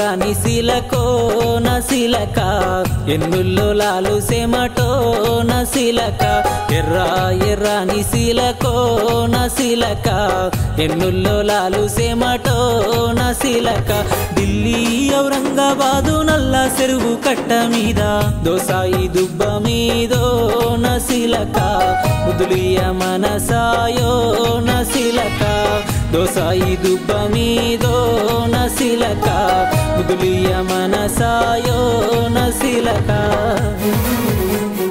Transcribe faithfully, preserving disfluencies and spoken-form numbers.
ఎర్రాని శీలకో నశీలక ఎన్నుల్లో లాలు సెమటో నశీలక ఎర్ర ఎర్రాని శీలకో నశీలక ఎన్నుల్లో లాలు సెమటో నశీలక ఢిల్లీ ఔరంగాబాదు నల్ల చెరువు కట్ట మీద దోసాయి దుబ్బ మీదో నశీలక ముదులియ మనసాయో నశీలక దోసాయి దుబ్బ మీదో నశీలక ముదులియ మనసాయో నశీలక